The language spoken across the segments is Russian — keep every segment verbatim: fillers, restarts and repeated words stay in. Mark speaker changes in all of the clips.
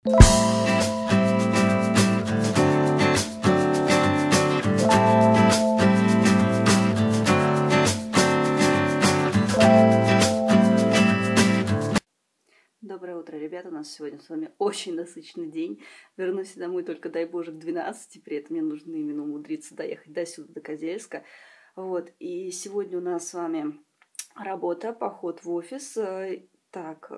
Speaker 1: Доброе утро, ребята! У нас сегодня с вами очень насыщенный день. Вернусь домой только, дай боже, к двенадцати. При этом мне нужно именно умудриться доехать до сюда, до Козельска. Вот. И сегодня у нас с вами работа, поход в офис. Так,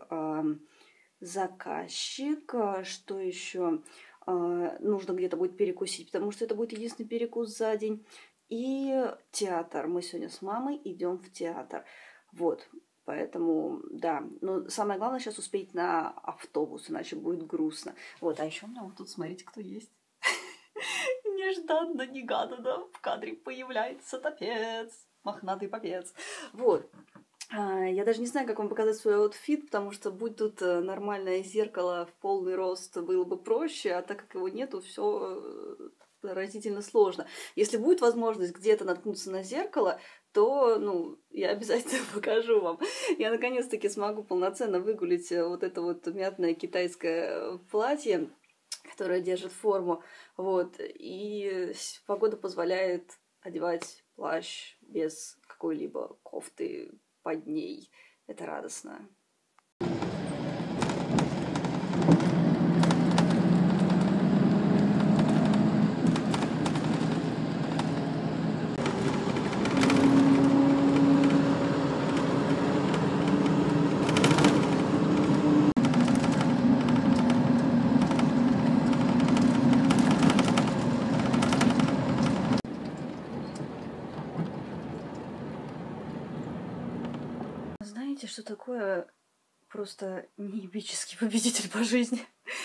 Speaker 1: заказчик. Что еще? Нужно где-то будет перекусить, потому что это будет единственный перекус за день. И театр. Мы сегодня с мамой идем в театр. Вот. Поэтому, да. Но самое главное сейчас успеть на автобус, иначе будет грустно. Вот, а еще у меня вот тут, смотрите, кто есть. Нежданно, негаданно в кадре появляется топец. Мохнатый попец. Вот. Я даже не знаю, как вам показать свой аутфит, потому что будь тут нормальное зеркало в полный рост, было бы проще, а так как его нету, все поразительно сложно. Если будет возможность где-то наткнуться на зеркало, то, ну, я обязательно покажу вам. Я наконец-таки смогу полноценно выгулить вот это вот мятное китайское платье, которое держит форму, вот, и погода позволяет одевать плащ без какой-либо кофты под ней. Это радостно. Знаете, что такое просто неебический победитель по жизни?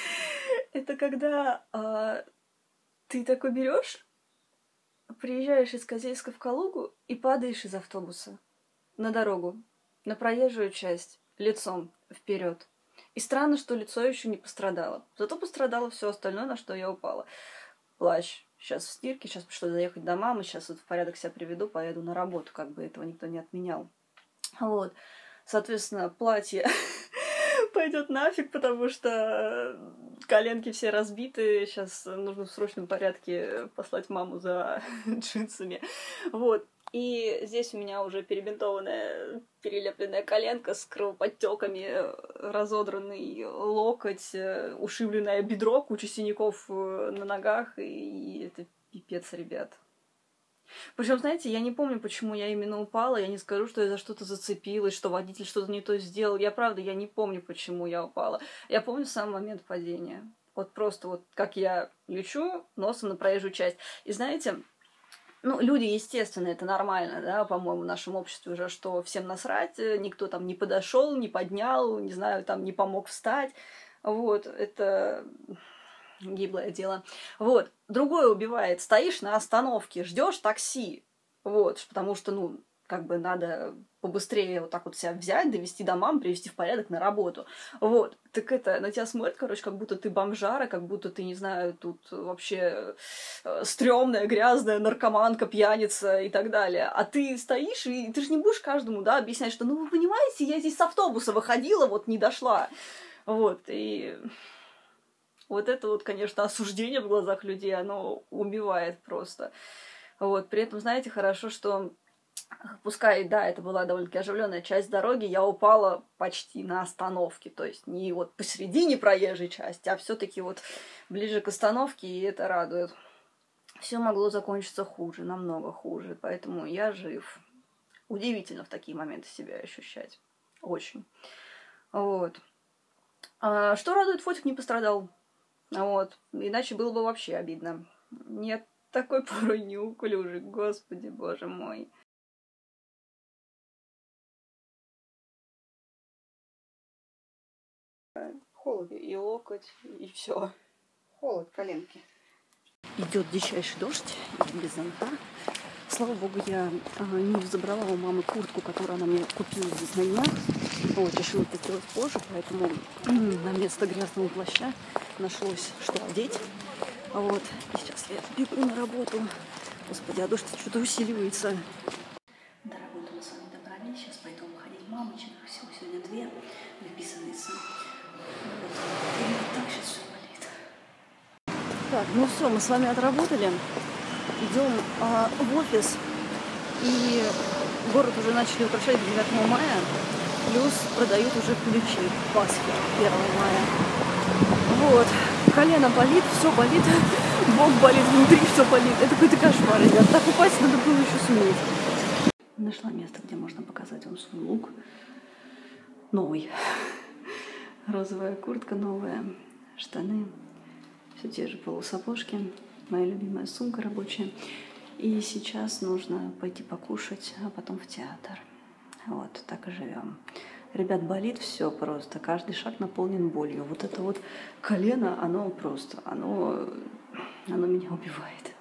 Speaker 1: Это когда а, ты такой берешь, приезжаешь из Козельска в Калугу и падаешь из автобуса на дорогу, на проезжую часть, лицом вперед. И странно, что лицо еще не пострадало. Зато пострадало все остальное, на что я упала. Плащ. Сейчас в стирке, сейчас пришлось заехать до мамы, сейчас вот в порядок себя приведу, поеду на работу, как бы этого никто не отменял. Вот. Соответственно, платье пойдет нафиг, потому что коленки все разбиты. Сейчас нужно в срочном порядке послать маму за джинсами. Вот. И здесь у меня уже перебинтованная, перелепленная коленка с кровоподтеками, разодранный локоть, ушибленное бедро, куча синяков на ногах. И это пипец, ребят. Причем, знаете, я не помню, почему я именно упала. Я не скажу, что я за что-то зацепилась, что водитель что-то не то сделал. Я, правда, я не помню, почему я упала. Я помню сам момент падения. Вот просто вот как я лечу носом на проезжую часть. И знаете, ну, люди, естественно, это нормально, да, по-моему, в нашем обществе уже, что всем насрать, никто там не подошел, не поднял, не знаю, там не помог встать. Вот, это гиблое дело. Вот. Другое убивает. Стоишь на остановке, ждешь такси. Вот. Потому что, ну, как бы надо побыстрее вот так вот себя взять, довести до мамы, привести в порядок на работу. Вот. Так это, на тебя смотрят, короче, как будто ты бомжара, как будто ты, не знаю, тут вообще стрёмная, грязная наркоманка, пьяница и так далее. А ты стоишь, и ты же не будешь каждому, да, объяснять, что, ну, вы понимаете, я здесь с автобуса выходила, вот не дошла. Вот. И вот это вот, конечно, осуждение в глазах людей, оно убивает просто. Вот. При этом, знаете, хорошо, что пускай, да, это была довольно-таки оживленная часть дороги, я упала почти на остановке. То есть не вот посередине проезжей части, а все-таки вот ближе к остановке, и это радует. Все могло закончиться хуже, намного хуже. Поэтому я жив. Удивительно в такие моменты себя ощущать. Очень. Вот. А что радует, Фотик не пострадал. Вот. Иначе было бы вообще обидно. Нет, такой порой неуклюжий, господи, боже мой. Холод и локоть, и все. Холод, коленки. Идет дичайший дождь, без зонта. Слава богу, я а, не забрала у мамы куртку, которую она мне купила здесь на днях. Вот, решила это сделать позже, поэтому на место грязного плаща нашлось, что одеть. Вот, и сейчас я бегу на работу. Господи, а дождь что-то усиливается. До работы мы с вами добрались. Сейчас пойду выходить мамочек. Всего сегодня две выписанные сын. Вот. И так сейчас все Так, ну все, мы с вами отработали. Идем а, в офис. И город уже начали украшать к девятому мая. Плюс продают уже ключи к Пасхе первого мая. Вот. Колено болит, все болит. Бог болит внутри, все болит. Это какой-то кошмар, ребят. Так упасть надо было еще суметь. Нашла место, где можно показать вам свой лук. Новый. Розовая куртка новая, штаны. Все те же полусапожки. Моя любимая сумка рабочая. И сейчас нужно пойти покушать, а потом в театр. Вот, так и живем. Ребят, болит все просто. Каждый шаг наполнен болью. Вот это вот колено, оно просто, оно, оно меня убивает.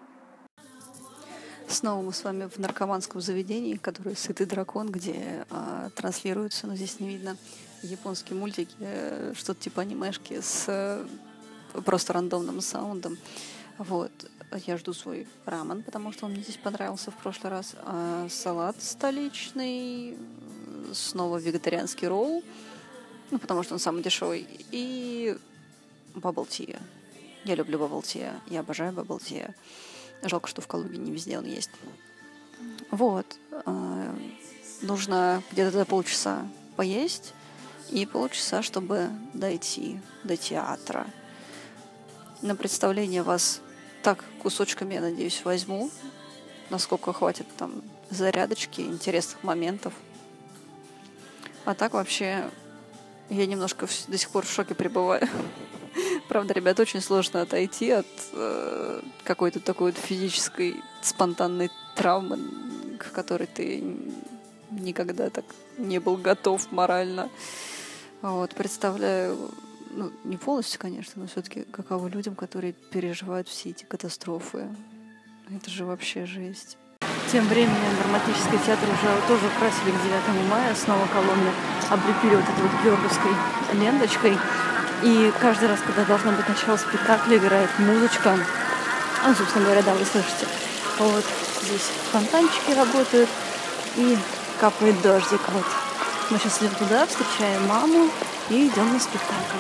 Speaker 1: Снова мы с вами в наркоманском заведении, которое «Сытый дракон», где а, транслируются, но здесь не видно, японские мультики, э, что-то типа анимешки с э, просто рандомным саундом. Вот. Я жду свой рамен, потому что он мне здесь понравился в прошлый раз. А, салат столичный, снова вегетарианский ролл, ну, потому что он самый дешевый, и бабл-ти. Я люблю бабл-ти, я обожаю бабл-ти. Жалко, что в Калуге не везде он есть. Вот. А, нужно где-то за полчаса поесть и полчаса, чтобы дойти до театра. На представление вас так кусочками, я надеюсь, возьму, насколько хватит там зарядочки, интересных моментов. А так вообще я немножко до сих пор в шоке пребываю. Правда, ребят, очень сложно отойти от э, какой-то такой вот физической спонтанной травмы, к которой ты никогда так не был готов морально. Вот, представляю, ну, не полностью, конечно, но все-таки каково людям, которые переживают все эти катастрофы. Это же вообще жесть. Тем временем драматический театр уже тоже украсили к девятому мая. Снова колонны облепили вот этой вот георгиевской ленточкой. И каждый раз, когда должно быть начало спектакля, играет музычка. А, собственно говоря, да, вы слышите. Вот здесь фонтанчики работают и капает дождик. Вот. Мы сейчас идем туда, встречаем маму и идем на спектакль.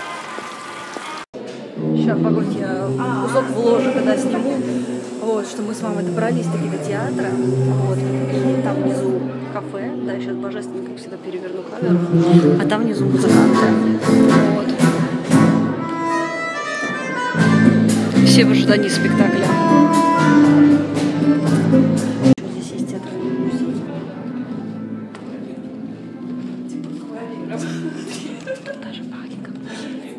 Speaker 1: Сейчас, погодь, я кусок вложу, когда сниму. Вот, что мы с мамой добрались таки до театра. Вот. И там внизу кафе. Да, сейчас божественно, как всегда, переверну камеру. А там внизу музыканты. Вот. Все в ожидании спектакля. Здесь есть театральный музей. Даже пахнет как музей.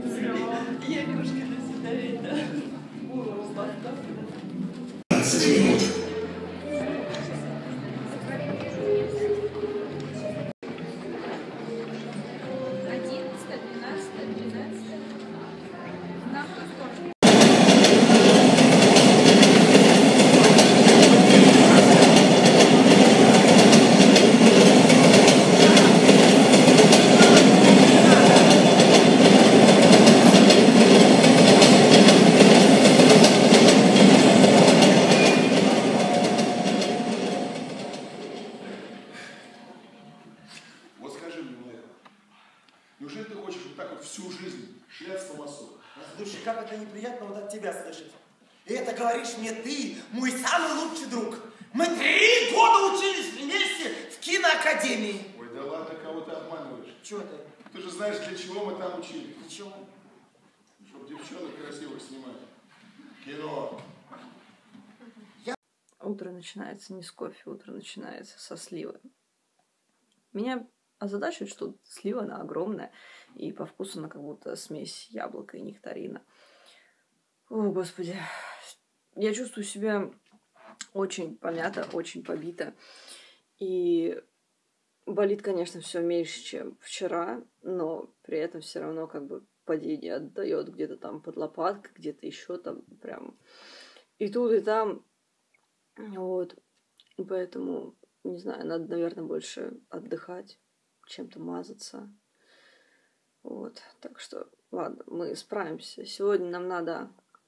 Speaker 2: Неужели ты хочешь вот так вот всю жизнь шляться по мосту?
Speaker 3: Слушай, как это неприятно вот от тебя слышать. И это говоришь мне ты, мой самый лучший друг. Мы три года учились вместе в киноакадемии.
Speaker 2: Ой, да ладно, кого ты обманываешь?
Speaker 3: Чего ты?
Speaker 2: Ты же знаешь, для чего мы там учились.
Speaker 3: Для чего?
Speaker 2: Чтоб девчонок красивых снимать. Кино.
Speaker 1: Я... Утро начинается не с кофе, утро начинается со сливы. Меня озадачивает, что слива, она огромная, и по вкусу она как будто смесь яблока и нектарина. О, Господи. Я чувствую себя очень помято, очень побито. И болит, конечно, все меньше, чем вчера, но при этом все равно как бы падение отдает где-то там под лопаткой, где-то еще там прям и тут, и там. Вот. И поэтому, не знаю, надо, наверное, больше отдыхать, чем-то мазаться. Вот. Так что, ладно, мы справимся. Сегодня нам надо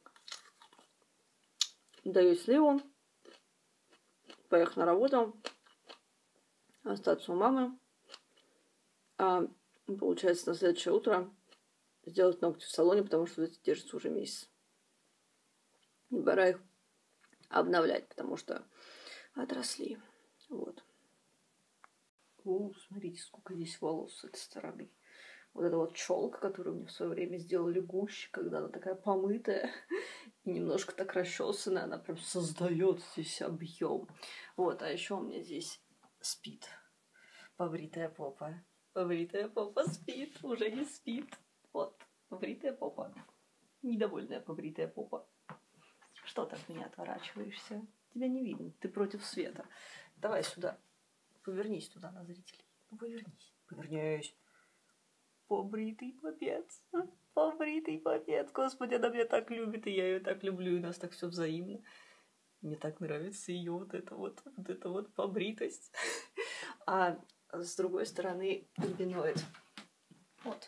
Speaker 1: даю сливу, поехать на работу, остаться у мамы, а получается на следующее утро сделать ногти в салоне, потому что эти держатся уже месяц. И пора их обновлять, потому что отросли. Вот. О, смотрите, сколько здесь волос с этой стороны. Вот эта вот челка, которую мне в свое время сделали гуще, когда она такая помытая и немножко так расчесанная, она прям создает здесь объем. Вот, а еще у меня здесь спит побритая попа. Побритая попа спит, уже не спит. Вот, побритая попа. Недовольная побритая попа. Что ты от меня отворачиваешься? Тебя не видно, ты против света. Давай сюда. Повернись туда на зрителей. Ну, повернись. Повернись. Побритый попец. Побритый попец. Господи, она меня так любит, и я ее так люблю, и у нас так все взаимно. Мне так нравится ее вот эта вот, вот эта вот побритость. А с другой стороны, альбиноид. Вот.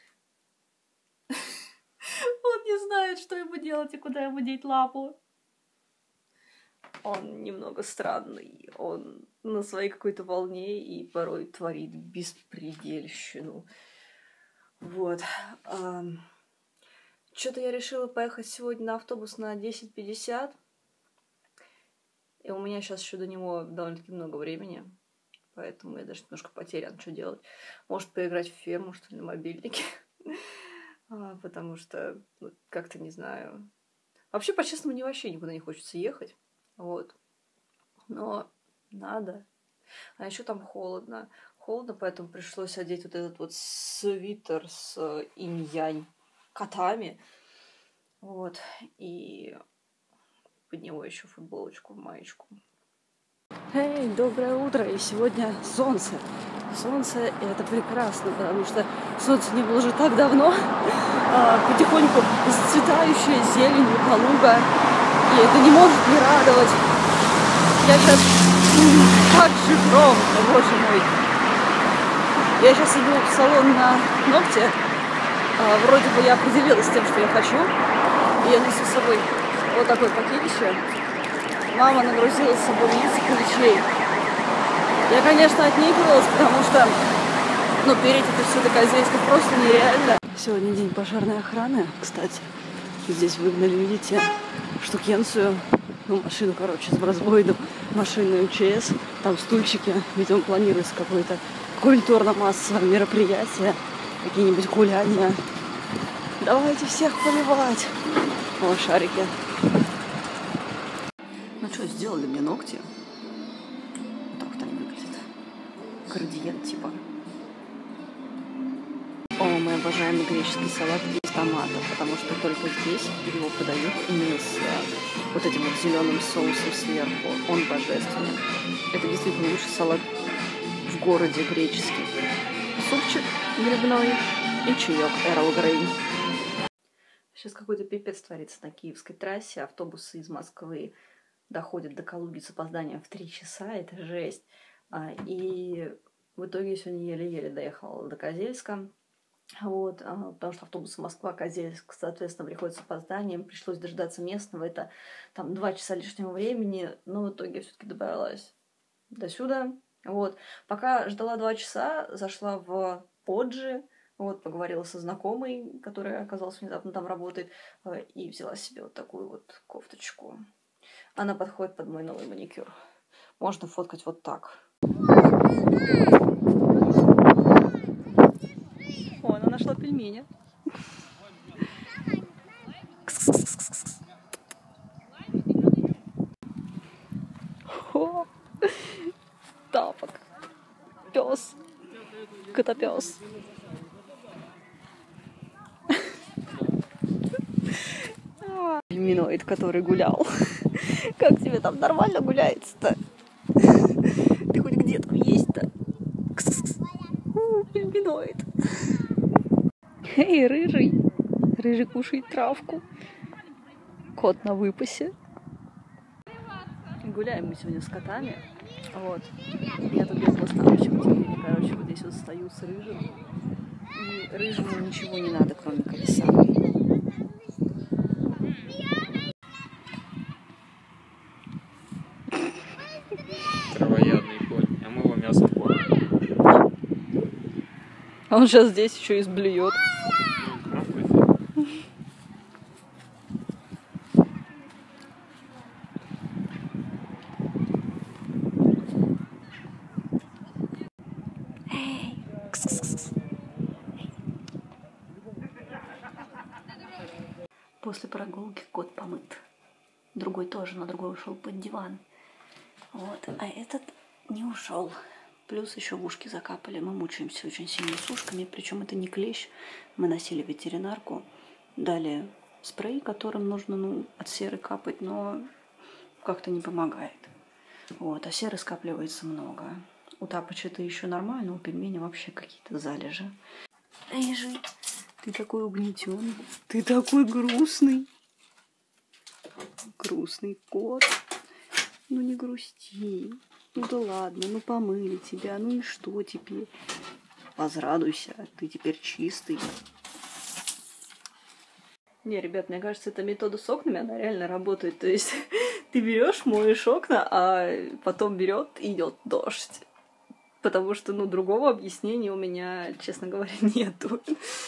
Speaker 1: Он не знает, что ему делать и куда ему деть лапу. Он немного странный. Он на своей какой-то волне и порой творит беспредельщину. Вот. Что-то я решила поехать сегодня на автобус на десять пятьдесят. И у меня сейчас еще до него довольно-таки много времени. Поэтому я даже немножко потерян, что делать. Может, поиграть в ферму, что ли, на мобильнике. А, потому что, ну, как-то не знаю. Вообще, по-честному, мне вообще никуда не хочется ехать. Вот. Но надо. А еще там холодно. Холодно, поэтому пришлось одеть вот этот вот свитер с инь-янь котами. Вот. И под него еще футболочку, маечку. Эй, доброе утро! И сегодня солнце. Солнце, и это прекрасно, потому что солнца не было уже так давно. А, потихоньку зацветающая зеленью полуга. И это не может не радовать. Я сейчас так жиром, боже мой. Я сейчас иду в салон на ногти. А, вроде бы я определилась с тем, что я хочу. И я несу с собой вот такой пакетище. Мама нагрузила с собой несколько вещей. Я, конечно, отнекивалась, потому что, ну, переть это все такая здесь просто нереально. Сегодня день пожарной охраны, кстати. Здесь выгнали, видите, штукенцию, ну, машину, короче, с бразбоидом, машину МЧС, там стульчики. Видимо, планируется какое-то культурно-массовое мероприятие, какие-нибудь гуляния. Давайте всех поливать. О, шарики. Ну что, сделали мне ногти. Вот так вот они выглядят. Градиент типа. О, мы обожаем греческий салат из томатов, потому что только здесь его подают именно с вот этим вот зеленым соусом сверху. Он божественный. Это действительно лучший салат в городе греческий. Супчик грибной и чаек Эрл Грей. Сейчас какой-то пипец творится на киевской трассе. Автобусы из Москвы доходят до Калуги с опозданием в три часа. Это жесть. И в итоге я сегодня еле-еле доехала до Козельска. Вот, потому что автобусы Москва-Козельск, соответственно, приходят с опозданием. Пришлось дождаться местного. Это там два часа лишнего времени. Но в итоге я все-таки добралась до сюда. Вот. Пока ждала два часа, зашла в Оджи. Вот, поговорила со знакомой, которая оказалась внезапно там работает, и взяла себе вот такую вот кофточку. Она подходит под мой новый маникюр. Можно фоткать вот так. О, она нашла пельмени. О, тапок. Пес. Котопес. Пельминоид, который гулял. Как тебе там нормально гуляется-то? Ты хоть где-то есть-то? Пельминоид. Эй, рыжий. Рыжий кушает травку. Кот на выпасе. Гуляем мы сегодня с котами. Вот. Я тут без восстанавливающего теперь, короче, вот здесь вот стою с рыжим. И рыжему ничего не надо, кроме колеса.
Speaker 4: Травоядный конь, а мы его мясо кормим.
Speaker 1: А он сейчас здесь еще и сблюет. После прогулки кот помыт. Другой тоже, но другой ушел под диван. Вот, а этот не ушел. Плюс еще в ушки закапали. Мы мучаемся очень сильно с ушками. Причем это не клещ. Мы носили в ветеринарку. Дали спрей, которым нужно ну, от серы капать, но как-то не помогает. Вот, а серы скапливается много. У тапоча это еще нормально, у пельменя вообще какие-то залежи. Рыжий, ты такой угнетенный. Ты такой грустный. Грустный кот. Ну не грусти. Ну да ладно, ну помыли тебя, ну и что теперь? Возрадуйся, ты теперь чистый. Не, ребят, мне кажется, эта метода с окнами, она реально работает. То есть ты берешь, моешь окна, а потом берет и идет дождь. Потому что, ну, другого объяснения у меня, честно говоря, нету.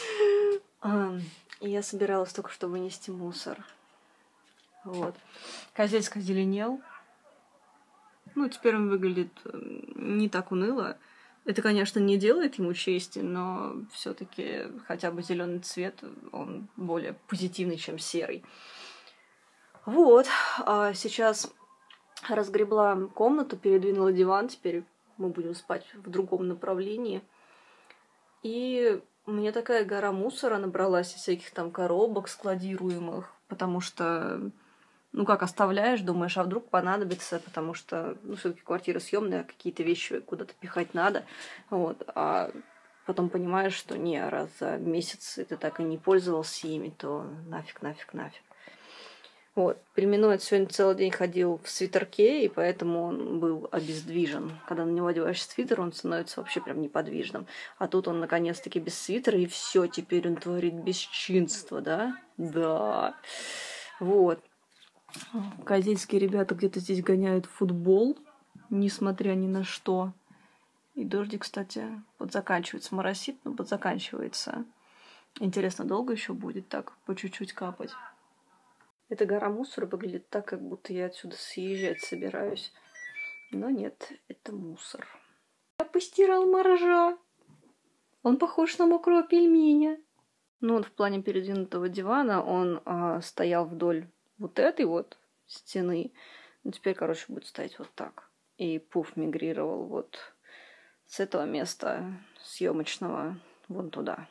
Speaker 1: И я собиралась только что вынести мусор. Вот. Козельск озеленел. Ну, теперь он выглядит не так уныло. Это, конечно, не делает ему чести, но все-таки хотя бы зеленый цвет, он более позитивный, чем серый. Вот. А сейчас разгребла комнату, передвинула диван. Теперь мы будем спать в другом направлении. И у меня такая гора мусора набралась из всяких там коробок складируемых, потому что, ну как, оставляешь, думаешь, а вдруг понадобится, потому что, ну, все-таки квартира съемная, какие-то вещи куда-то пихать надо, вот, а потом понимаешь, что не, раз за месяц ты так и не пользовался ими, то нафиг, нафиг, нафиг. Вот. Пельменной сегодня целый день ходил в свитерке, и поэтому он был обездвижен. Когда на него одеваешь свитер, он становится вообще прям неподвижным. А тут он наконец-таки без свитера, и все, теперь он творит бесчинство, да? Да. Вот. Козельские ребята где-то здесь гоняют футбол, несмотря ни на что. И дождик, кстати, подзаканчивается. Моросит, но подзаканчивается. Интересно, долго еще будет так по чуть-чуть капать? Эта гора мусора выглядит так, как будто я отсюда съезжать собираюсь. Но нет, это мусор. Я постирал моржа. Он похож на мокрого пельменя. Ну, вот в плане передвинутого дивана он а, стоял вдоль вот этой вот стены. Ну, теперь, короче, будет стоять вот так. И пуф мигрировал вот с этого места съемочного вон туда.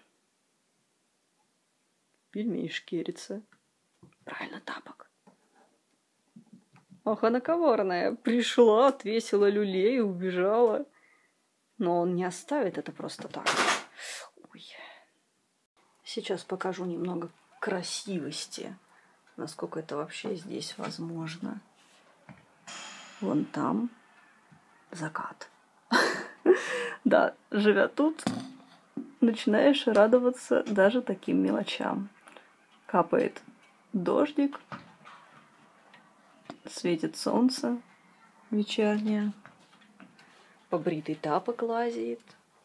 Speaker 1: Пельмень шкерится. Правильно, тапок. Ох, она коварная. Пришла, отвесила люлей и убежала. Но он не оставит это просто так. Ой. Сейчас покажу немного красивости. Насколько это вообще здесь возможно. Вон там закат. Да, живя тут, начинаешь радоваться даже таким мелочам. Капает дождик, светит солнце вечернее, побритый тапок лазит,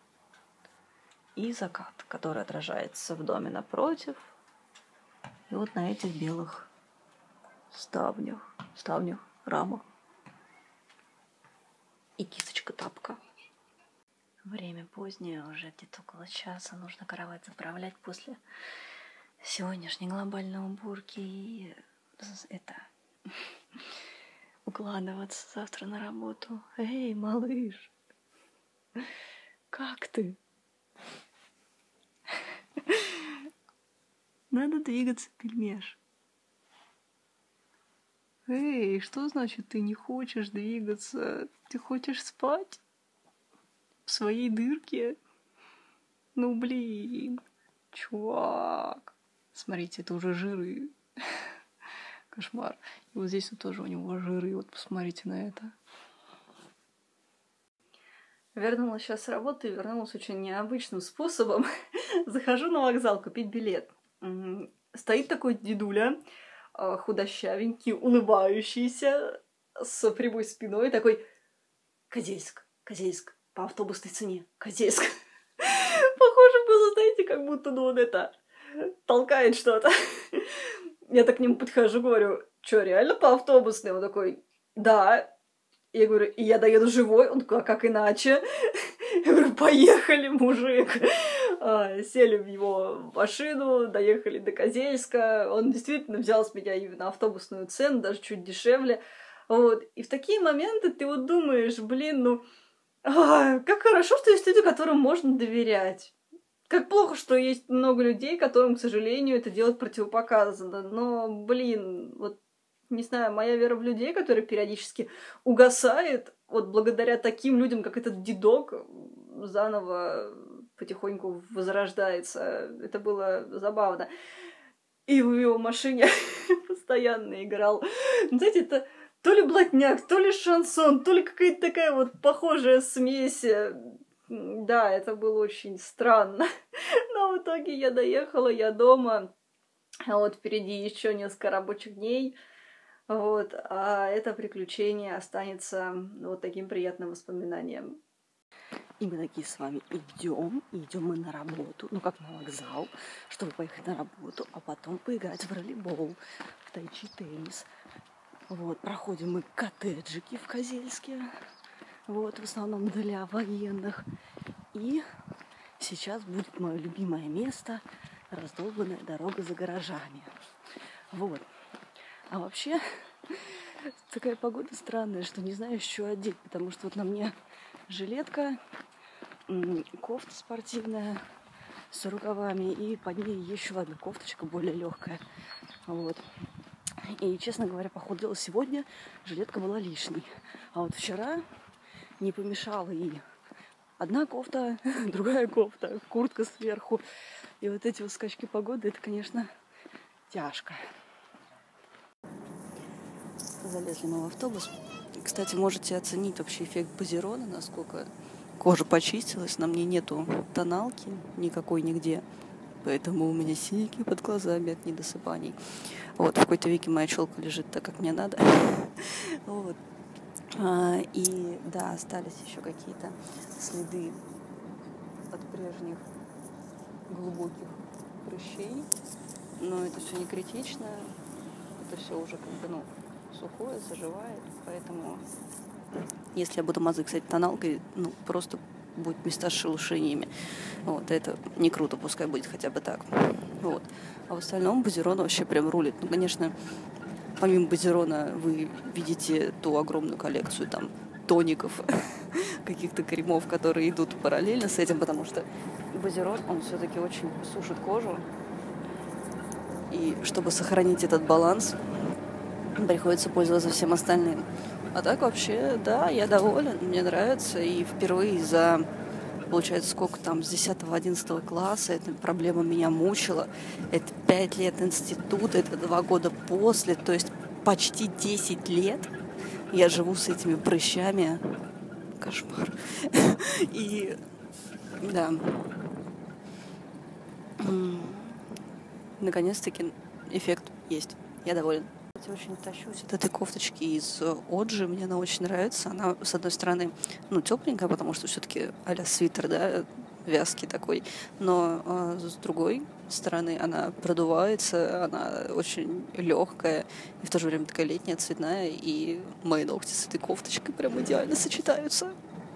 Speaker 1: и закат, который отражается в доме напротив, и вот на этих белых ставнях, ставнях, рамах, и кисточка тапка. Время позднее, уже где-то около часа, нужно кровать заправлять после сегодняшней глобальной уборки и это укладываться завтра на работу. Эй, малыш, как ты? Надо двигаться, пельмеш. Эй, что значит ты не хочешь двигаться? Ты хочешь спать? В своей дырке? Ну, блин, чувак. Смотрите, это уже жиры. Кошмар. И вот здесь вот тоже у него жиры. Вот посмотрите на это. Вернулась сейчас с работы и вернулась очень необычным способом. Захожу на вокзал купить билет. Стоит такой дедуля, худощавенький, улыбающийся, с прямой спиной, такой: Козельск, Козельск, по автобусной цене, Козельск. Похоже было, знаете, как будто, ну, он это, толкает что-то. Я так к нему подхожу, говорю: чё, реально по автобусной? Он такой: да. Я говорю: и я доеду живой? Он такой: а как иначе? Я говорю: поехали, мужик. Сели в его машину, доехали до Козельска. Он действительно взял с меня именно автобусную цену, даже чуть дешевле. Вот. И в такие моменты ты вот думаешь, блин, ну, а, как хорошо, что есть люди, которым можно доверять. Как плохо, что есть много людей, которым, к сожалению, это делать противопоказано. Но, блин, вот, не знаю, моя вера в людей, которая периодически угасает, вот благодаря таким людям, как этот дедок, заново потихоньку возрождается. Это было забавно. И в его машине постоянно играл. Знаете, это то ли блатняк, то ли шансон, то ли какая-то такая вот похожая смесь. Да, это было очень странно. Но в итоге я доехала, я дома. А вот впереди еще несколько рабочих дней. Вот, а это приключение останется вот таким приятным воспоминанием. И мы такие с вами идем, идем мы на работу, ну как на вокзал, чтобы поехать на работу, а потом поиграть в волейбол, в тайчи теннис. Вот, проходим мы коттеджики в Козельске, вот, в основном для военных. И сейчас будет мое любимое место, раздолбанная дорога за гаражами. Вот. А вообще, такая погода странная, что не знаю, что одеть, потому что вот на мне жилетка, кофта спортивная с рукавами, и под ней еще одна кофточка более легкая. Вот. И, честно говоря, походила сегодня, жилетка была лишней. А вот вчера не помешала и одна кофта, другая кофта, куртка сверху. И вот эти вот скачки погоды, это, конечно, тяжко. Залезли мы в автобус. Кстати, можете оценить вообще эффект базирона, насколько кожа почистилась. На мне нету тоналки никакой нигде. Поэтому у меня синяки под глазами от недосыпаний. Вот, в какой-то веке моя челка лежит так, как мне надо. Вот. А, и да, остались еще какие-то следы от прежних глубоких прыщей. Но это все не критично. Это все уже как бы, ну, сухое, заживает. Поэтому, если я буду мазать, кстати, тоналкой, ну, просто будет места с шелушениями. Вот, это не круто, пускай будет хотя бы так. Вот. А в остальном базирон вообще прям рулит. Ну, конечно, помимо базирона вы видите ту огромную коллекцию там тоников, каких-то кремов, которые идут параллельно с этим, потому что базирон, он все-таки очень сушит кожу. И чтобы сохранить этот баланс, приходится пользоваться всем остальным. А так вообще, да, я доволен, мне нравится. И впервые за, получается, сколько там, с десятого-одиннадцатого класса эта проблема меня мучила. Это пять лет института, это два года после, то есть почти десять лет я живу с этими прыщами. Кошмар. И, да, наконец-таки эффект есть. Я доволен. Я очень тащусь от этой кофточки из Оджи, мне она очень нравится. Она, с одной стороны, ну, тепленькая, потому что все-таки а-ля свитер, да, вязкий такой. Но а, с другой стороны, она продувается, она очень легкая и в то же время такая летняя, цветная. И мои ногти с этой кофточкой прям идеально сочетаются.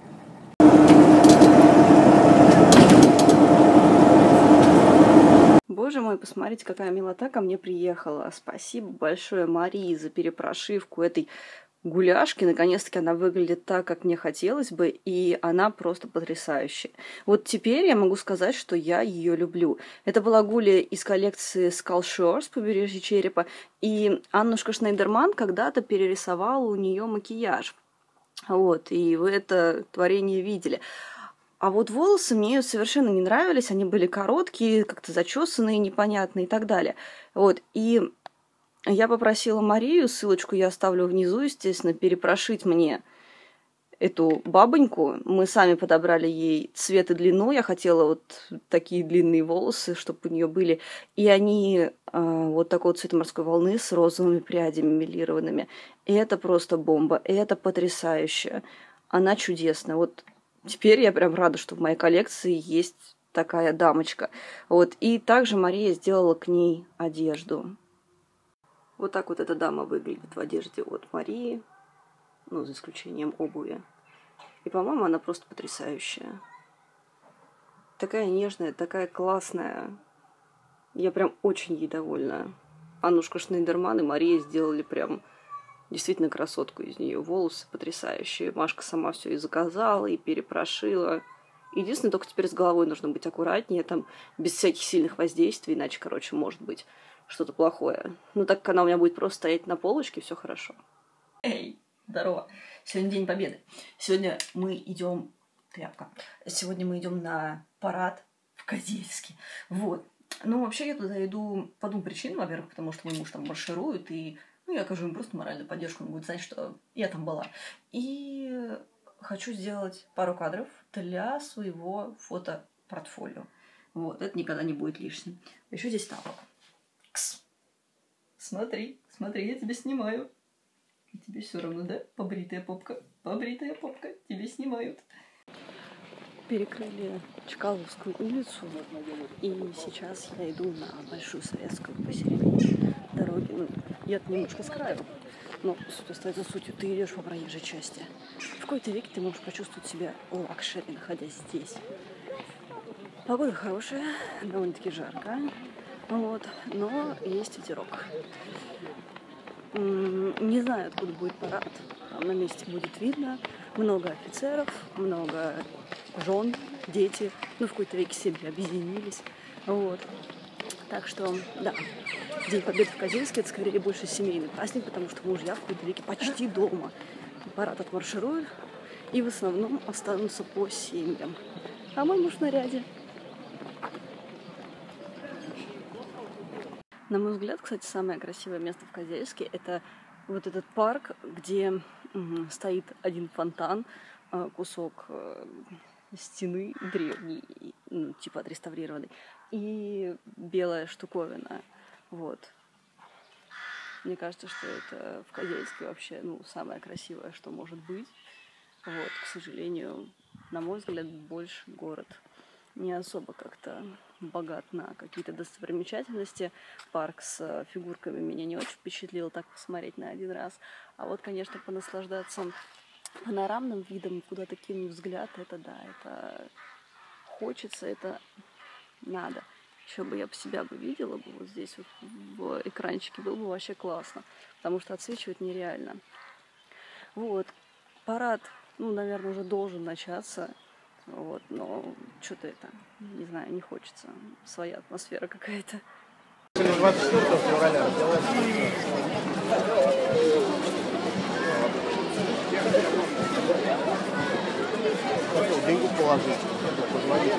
Speaker 1: Боже мой, посмотрите, какая милота ко мне приехала. Спасибо большое Марии за перепрошивку этой гуляшки. Наконец-таки она выглядит так, как мне хотелось бы, и она просто потрясающая. Вот теперь я могу сказать, что я ее люблю. Это была гуля из коллекции Skull Shores с побережья черепа, и Аннушка Шнейдерман когда-то перерисовала у нее макияж. Вот, и вы это творение видели. А вот волосы мне совершенно не нравились, они были короткие, как-то зачесанные, непонятные и так далее. Вот, и я попросила Марию, ссылочку я оставлю внизу, естественно, перепрошить мне эту бабоньку. Мы сами подобрали ей цвет и длину, я хотела вот такие длинные волосы, чтобы у нее были. И они э, вот такого цвета морской волны с розовыми прядями мелированными. И это просто бомба, и это потрясающе. Она чудесная. Вот теперь я прям рада, что в моей коллекции есть такая дамочка. Вот. И также Мария сделала к ней одежду. Вот так вот эта дама выглядит в одежде от Марии. Ну, за исключением обуви. И, по-моему, она просто потрясающая. такая нежная, такая классная. Я прям очень ей довольна. Аннушка Шнейдерман и Мария сделали прям действительно красотку из нее. Волосы потрясающие. Машка сама все и заказала, и перепрошила. Единственное, только теперь с головой нужно быть аккуратнее, там, без всяких сильных воздействий, иначе, короче, может быть что-то плохое. Но так как она у меня будет просто стоять на полочке, все хорошо. Эй, здорово. Сегодня День Победы. Сегодня мы идем... Тряпка. Сегодня мы идем на парад в Козельске. Вот. Ну, вообще, я туда иду по двум причинам. Во-первых, потому что мой муж там марширует, и ну, я окажу ему просто моральную поддержку, он будет знать, что я там была. И хочу сделать пару кадров для своего фотопортфолио. Вот, это никогда не будет лишним. Еще здесь тапок. Кс. Смотри, смотри, я тебя снимаю. И тебе все равно, да? Побритая попка, побритая попка, тебе снимают. Перекрыли Чкаловскую улицу, и сейчас я иду на Большую Советскую посередине дороги. Ну, я немножко с краю, но суть остается сутью. Ты идешь по проезжей части. В какой-то веке ты можешь почувствовать себя лакшери, находясь здесь. Погода хорошая, довольно-таки жарко, вот, но есть ветерок. Не знаю, откуда будет парад, там на месте будет видно. Много офицеров, много жен, дети, ну, в какой-то веке семьи объединились, вот. Так что, да, День Победы в Козельске — это скорее больше семейный праздник, потому что мужья в какой-то веке почти дома. Парад отмарширует и в основном останутся по семьям. А мой муж в наряде. На мой взгляд, кстати, самое красивое место в Козельске — это вот этот парк, где угу, стоит один фонтан, кусок стены древний, ну, типа отреставрированный, и белая штуковина. Вот. Мне кажется, что это в Козельске вообще, ну, самое красивое, что может быть. Вот, к сожалению, на мой взгляд, больше город не особо как-то богат на какие-то достопримечательности. Парк с фигурками меня не очень впечатлил, так посмотреть на один раз. А вот, конечно, понаслаждаться панорамным видом, куда-то кинуть взгляд, это да, это хочется, это надо. Еще бы я бы себя бы видела бы вот здесь вот в экранчике, было бы вообще классно, потому что отсвечивать нереально. Вот, парад, ну, наверное, уже должен начаться. Вот, но что-то это, не знаю, не хочется. Своя атмосфера какая-то.
Speaker 5: двадцать четвёртого февраля родилась. Хотел деньги положить. Позвонить.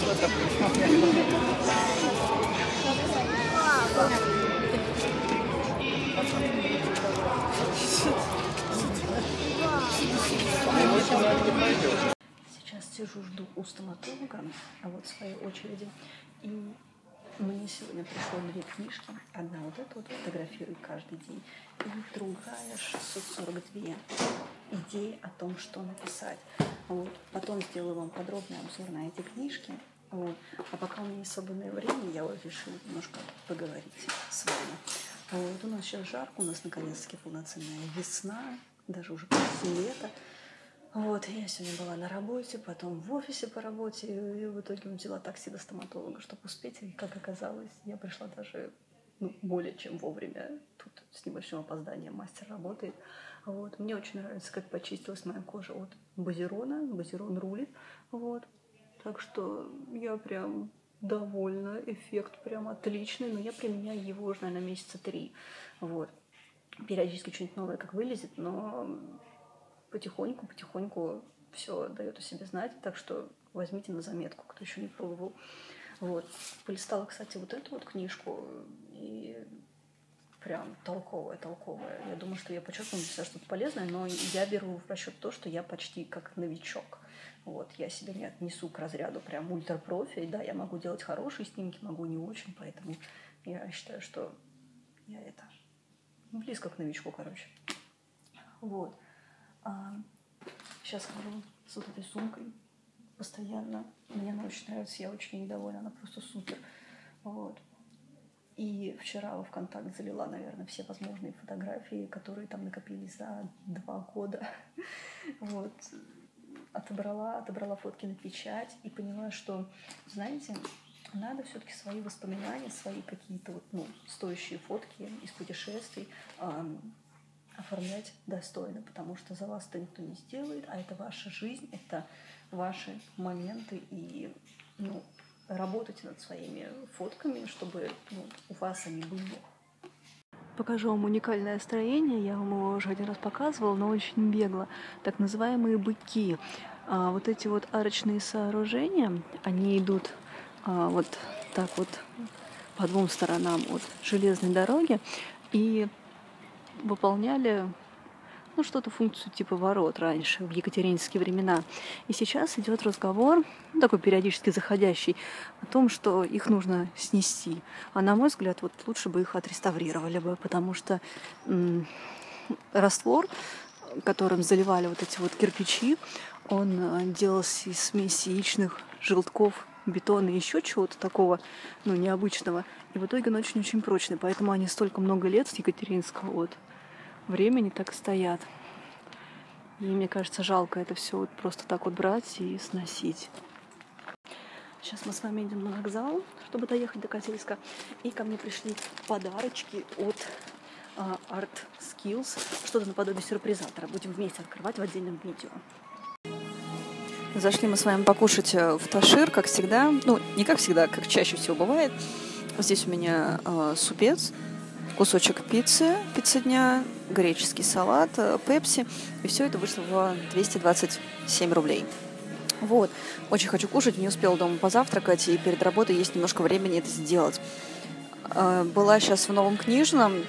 Speaker 1: Сейчас сижу, жду у стоматолога, а вот в своей очереди. И мне сегодня пришло две книжки. Одна вот эта вот «Фотографируй каждый день», и другая «шестьсот сорок две идеи о том, что написать». Вот. Потом сделаю вам подробный обзор на эти книжки. Вот. А пока у меня есть свободное время, я вот решила немножко поговорить с вами. Вот. У нас сейчас жарко, у нас наконец-таки полноценная весна, даже уже почти лето. Вот, я сегодня была на работе, потом в офисе по работе, и в итоге взяла такси до стоматолога, чтобы успеть, и, как оказалось, я пришла даже ну, более чем вовремя. Тут с небольшим опозданием мастер работает. Вот. Мне очень нравится, как почистилась моя кожа от базирона. Базирон рулит. Вот. Так что я прям довольна. Эффект прям отличный, но я применяю его уже, наверное, месяца три. Вот. Периодически что-нибудь новое как вылезет, но потихоньку, потихоньку все дает о себе знать. Так что возьмите на заметку, кто еще не пробовал. Вот. Полистала, кстати, вот эту вот книжку, и прям толковая, толковая. Я думаю, что я почерпну для себя что-то полезное, но я беру в расчет то, что я почти как новичок. Вот. Я себя не отнесу к разряду прям ультрапрофи. Да, я могу делать хорошие снимки, могу не очень, поэтому я считаю, что я это близко к новичку, короче. Вот. А сейчас хожу с вот этой сумкой постоянно. Мне она очень нравится, я очень недовольна, она просто супер. Вот. И вчера во ВКонтакт залила, наверное, все возможные фотографии, которые там накопились за два года. Вот. отобрала, отобрала фотки на печать и поняла, что, знаете, надо все-таки свои воспоминания, свои какие-то вот, ну, стоящие фотки из путешествий эм, оформлять достойно, потому что за вас это никто не сделает, а это ваша жизнь, это ваши моменты, и, ну, работайте над своими фотками, чтобы, ну, у вас они были. Покажу вам уникальное строение, я вам его уже один раз показывала, но очень бегло. Так называемые быки. А, вот эти вот арочные сооружения, они идут а, вот так вот по двум сторонам от железной дороги и выполняли, ну, что-то функцию типа ворот раньше, в екатерининские времена. И сейчас идет разговор, ну, такой периодически заходящий, о том, что их нужно снести. А на мой взгляд, вот лучше бы их отреставрировали бы, потому что м- раствор, которым заливали вот эти вот кирпичи, он делался из смеси яичных желтков, бетона и еще чего-то такого, ну, необычного. И в итоге он очень-очень прочный, поэтому они столько много лет с екатерининского вот времени так и стоят. И мне кажется, жалко это все вот просто так вот брать и сносить. Сейчас мы с вами идем на вокзал, чтобы доехать до Котельска. И ко мне пришли подарочки от uh, Art Skills. Что-то наподобие сюрпризатора. Будем вместе открывать в отдельном видео. Зашли мы с вами покушать в Ташир, как всегда. Ну, не как всегда, как чаще всего бывает. Здесь у меня uh, супец, кусочек пиццы, пицца дня, греческий салат, пепси. И все это вышло в двести двадцать семь рублей. Вот. Очень хочу кушать, не успела дома позавтракать, и перед работой есть немножко времени это сделать. Была сейчас в Новом Книжном.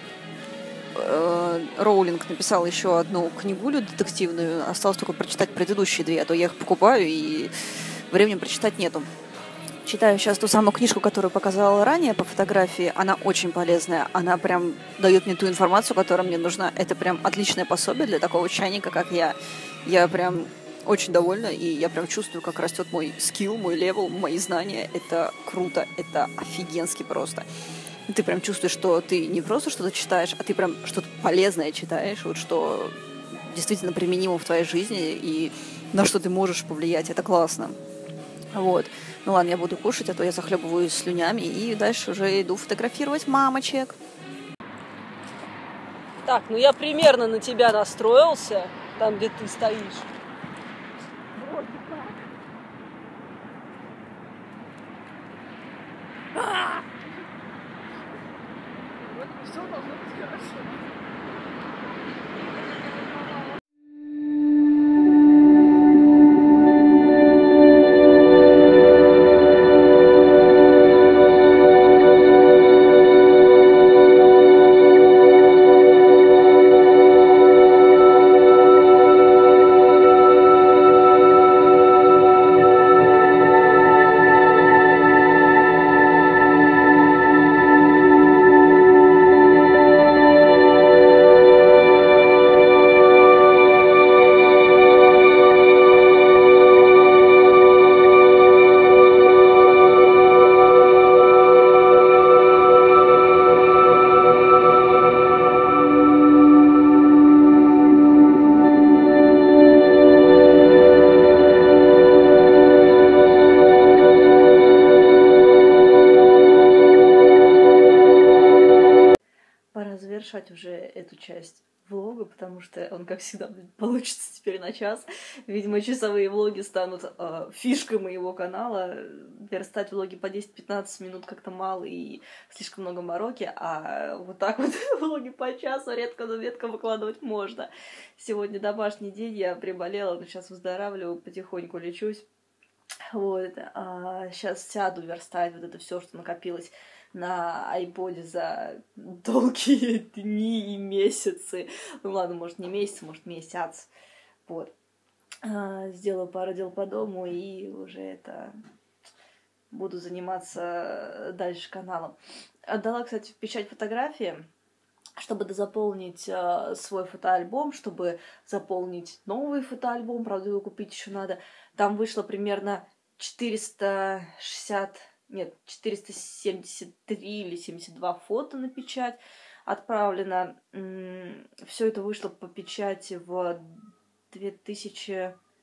Speaker 1: Роулинг написала еще одну книгулю детективную. Осталось только прочитать предыдущие две, а то я их покупаю, и времени прочитать нету. Читаю сейчас ту самую книжку, которую показала ранее по фотографии. Она очень полезная. Она прям дает мне ту информацию, которая мне нужна. Это прям отличное пособие для такого чайника, как я. Я прям очень довольна, и я прям чувствую, как растет мой скилл, мой левел, мои знания. Это круто, это офигенски просто. И ты прям чувствуешь, что ты не просто что-то читаешь, а ты прям что-то полезное читаешь, вот что действительно применимо в твоей жизни и на что ты можешь повлиять. Это классно. Вот. Ну ладно, я буду кушать, а то я захлебываюсь слюнями, и дальше уже иду фотографировать мамочек.
Speaker 6: Так, ну я примерно на тебя настроился, там, где ты стоишь. Вроде как. А! Вот все должно быть хорошо.
Speaker 1: Завершать уже эту часть влога, потому что он, как всегда, получится теперь на час. Видимо, часовые влоги станут э, фишкой моего канала. Верстать влоги по десять-пятнадцать минут как-то мало и слишком много мороки, а вот так вот влоги по часу редко, но редко выкладывать можно. Сегодня домашний день, я приболела, но сейчас выздоравливаю, потихоньку лечусь. Вот, а сейчас сяду верстать вот это все, что накопилось на айподе за долгие дни и месяцы. Ну ладно, может не месяц, может месяц. Вот. А, сделаю пару дел по дому и уже это буду заниматься дальше каналом. Отдала, кстати, в печать фотографии, чтобы дозаполнить э, свой фотоальбом, чтобы заполнить новый фотоальбом, правда, его купить еще надо. Там вышло примерно четыреста шестьдесят, нет, четыреста семьдесят три или семьдесят два фото на печать отправлено. Все это вышло по печати в две тысячи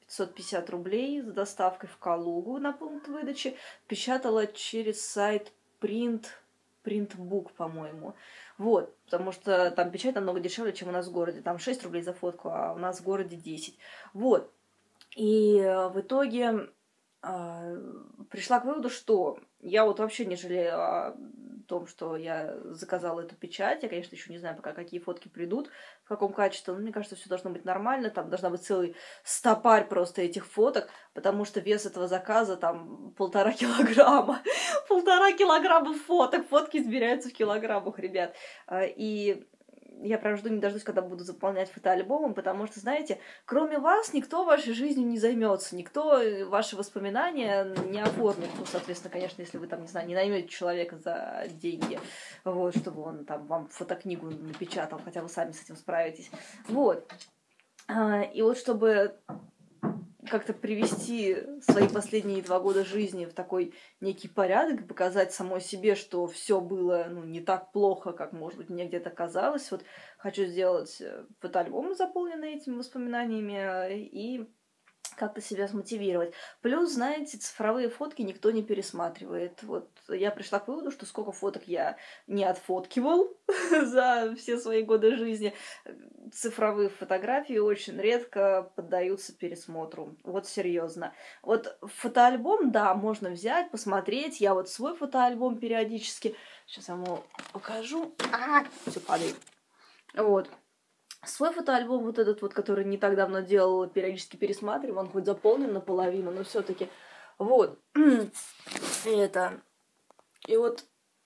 Speaker 1: пятьсот пятьдесят рублей с доставкой в Калугу на пункт выдачи. Печатала через сайт Print, Printbook, по-моему. Вот, потому что там печать намного дешевле, чем у нас в городе. Там шесть рублей за фотку, а у нас в городе десять. Вот. И в итоге э, пришла к выводу, что я вот вообще не жалею о том, что я заказала эту печать. Я, конечно, еще не знаю пока, какие фотки придут, в каком качестве. Но мне кажется, все должно быть нормально. Там должна быть целый стопарь просто этих фоток, потому что вес этого заказа там полтора килограмма. Полтора килограмма фоток. Фотки измеряются в килограммах, ребят. И я прям жду не дождусь, когда буду заполнять фотоальбомом, потому что, знаете, кроме вас никто вашей жизнью не займется, никто ваши воспоминания не оформит. Ну, соответственно, конечно, если вы там, не знаю, не наймете человека за деньги, вот, чтобы он там вам фотокнигу напечатал, хотя вы сами с этим справитесь. Вот. И вот чтобы как-то привести свои последние два года жизни в такой некий порядок, показать самой себе, что все было, ну, не так плохо, как, может быть, мне где-то казалось. Вот хочу сделать фотоальбом, заполненный этими воспоминаниями, и как-то себя смотивировать. Плюс, знаете, цифровые фотки никто не пересматривает. Вот я пришла к выводу, что сколько фоток я не отфоткивал за все свои годы жизни, цифровые фотографии очень редко поддаются пересмотру. Вот серьезно. Вот фотоальбом, да, можно взять, посмотреть. Я вот свой фотоальбом периодически... Сейчас я ему покажу. А, все падает. Вот. Свой фотоальбом, вот этот вот, который не так давно делала, периодически пересматриваю, он хоть заполнен наполовину, но все-таки. Вот. И это. И вот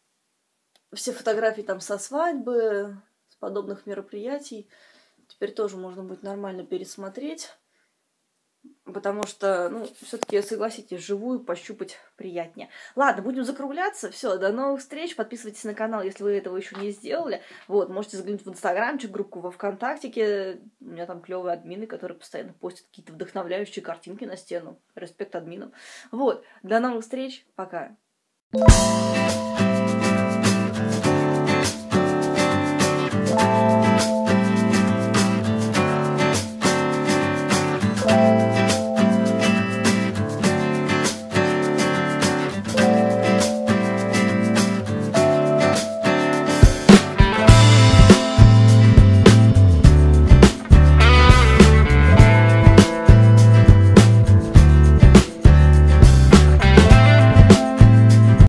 Speaker 1: все фотографии там со свадьбы, с подобных мероприятий, теперь тоже можно будет нормально пересмотреть. Потому что, ну, все-таки, согласитесь, живую пощупать приятнее. Ладно, будем закругляться. Все, до новых встреч. Подписывайтесь на канал, если вы этого еще не сделали. Вот, можете заглянуть в инстаграмчик, группу во ВКонтактике. У меня там клевые админы, которые постоянно постят какие-то вдохновляющие картинки на стену. Респект админам. Вот, до новых встреч. Пока.